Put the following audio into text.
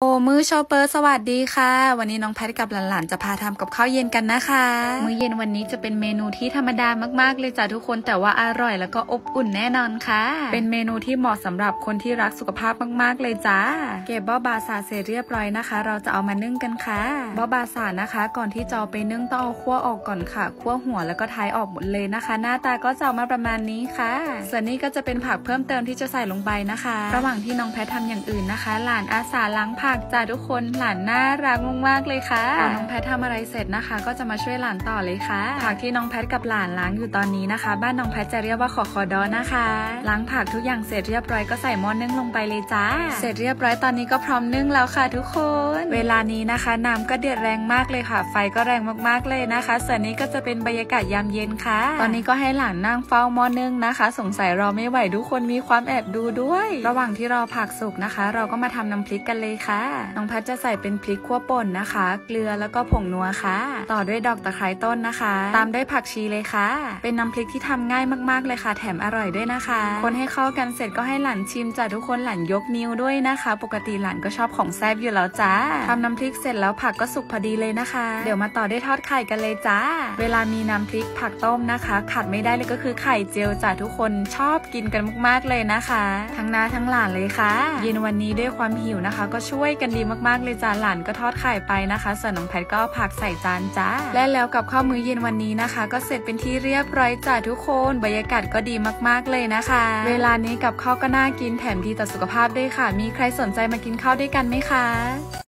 โอ้มื้อชอปเปอร์สวัสดีค่ะวันนี้น้องแพทกับหลานๆจะพาทำกับข้าวเย็นกันนะคะมื้อเย็นวันนี้จะเป็นเมนูที่ธรรมดามากๆเลยจ้ะทุกคนแต่ว่าอร่อยแล้วก็อบอุ่นแน่นอนค่ะเป็นเมนูที่เหมาะสำหรับคนที่รักสุขภาพมากๆเลยจ้าเก็บบ๊อบบาซาเสร็จเรียบร้อยนะคะเราจะเอามานึ่งกันค่ะบ๊อบบาซานะคะก่อนที่จะเอาไปนึ่งต้องเอาคั่วออกก่อนค่ะคั่วหัวแล้วก็ท้ายออกหมดเลยนะคะหน้าตาก็จะออกมาประมาณนี้ค่ะส่วนนี้ก็จะเป็นผักเพิ่มเติมที่จะใส่ลงไปนะคะระหว่างที่น้องแพททำอย่างอื่นนะคะหลานอาสาล้างผักจ้าทุกคนหลานน่ารักมากๆเลยค่ะพอน้องแพททำอะไรเสร็จนะคะก็จะมาช่วยหลานต่อเลยค่ะผักที่น้องแพทกับหลานล้างอยู่ตอนนี้นะคะบ้านน้องแพทจะเรียกว่าขอคอดอนะคะล้างผักทุกอย่างเสร็จเรียบร้อยก็ใส่หม้อนึ่งลงไปเลยจ้าเสร็จเรียบร้อยตอนนี้ก็พร้อมนึ่งแล้วค่ะทุกคนเวลานี้นะคะน้ำก็เดือดแรงมากเลยค่ะไฟก็แรงมากๆเลยนะคะส่วนนี้ก็จะเป็นบรรยากาศยามเย็นค่ะตอนนี้ก็ให้หลานนั่งเฝ้าหม้อนึ่งนะคะสงสัยรอไม่ไหวทุกคนมีความแอบดูด้วยระหว่างที่รอผักสุกนะคะเราก็มาทำน้ำพริกกันเลยค่ะน้องแพทจะใส่เป็นพริกคั่วป่นนะคะเกลือแล้วก็ผงนัวค่ะต่อด้วยดอกตะไคร้ต้นนะคะตามด้วยผักชีเลยค่ะเป็นน้ำพริกที่ทำง่ายมากๆเลยค่ะแถมอร่อยด้วยนะคะคนให้เข้ากันเสร็จก็ให้หลานชิมจ้ะทุกคนหลานยกนิ้วด้วยนะคะปกติหลานก็ชอบของแซ่บอยู่แล้วจ้าทำน้ำพริกเสร็จแล้วผักก็สุกพอดีเลยนะคะเดี๋ยวมาต่อด้วยทอดไข่กันเลยจ้าเวลามีน้ำพริกผักต้มนะคะขาดไม่ได้เลยก็คือไข่เจียวจ้ะทุกคนชอบกินกันมากๆเลยนะคะทั้งน้าทั้งหลานเลยค่ะเย็นวันนี้ด้วยความหิวนะคะก็ช่วยกันดีมากๆเลยจ้าหลานก็ทอดไข่ไปนะคะส่วนน้องแพทก็ผักใส่จานจ้าและแล้วกับข้าวมื้อเย็นวันนี้นะคะก็เสร็จเป็นที่เรียบร้อยจ้าทุกคนบรรยากาศก็ดีมากๆเลยนะคะเวลานี้กับข้าวก็น่ากินแถมดีต่อสุขภาพด้วยค่ะมีใครสนใจมากินข้าวด้วยกันไหมคะ